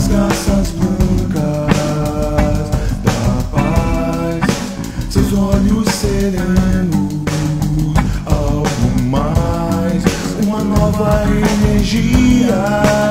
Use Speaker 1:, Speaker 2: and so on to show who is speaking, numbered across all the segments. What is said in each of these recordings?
Speaker 1: garças brancas da paz, seus olhos serenos, algo mais, uma nova energia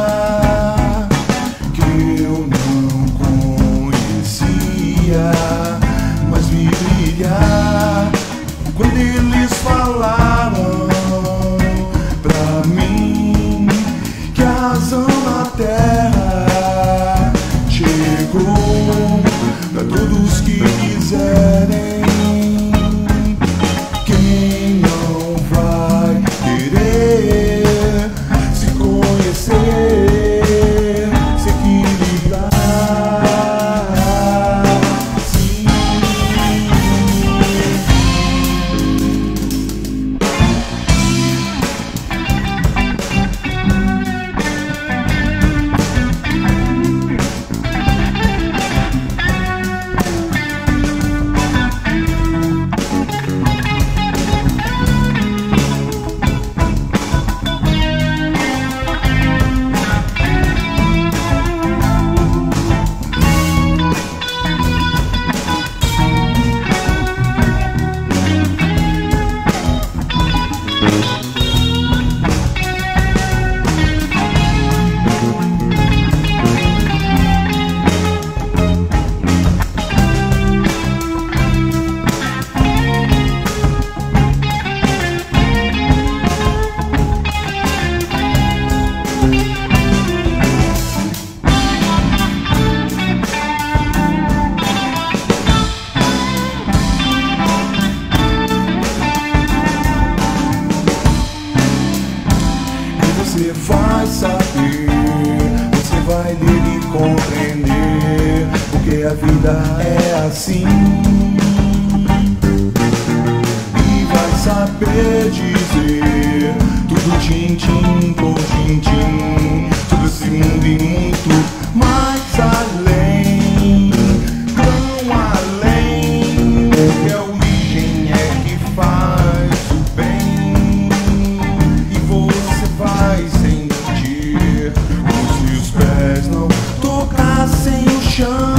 Speaker 1: que eu não conhecia, mas vi brilhar quando eles falaram pra mim que a razão na terra chegou pra todos que quiserem. Quem não vai querer se conhecer, se equilibrar? Sim. Você vai saber, você vai ler e compreender, porque a vida é assim. E vai saber dizer tudo tintim por tintim, todo esse mundo e muito mais além, tão além, porque a origem é que faz o bem. Vai sentir como se os pés não tocassem o chão.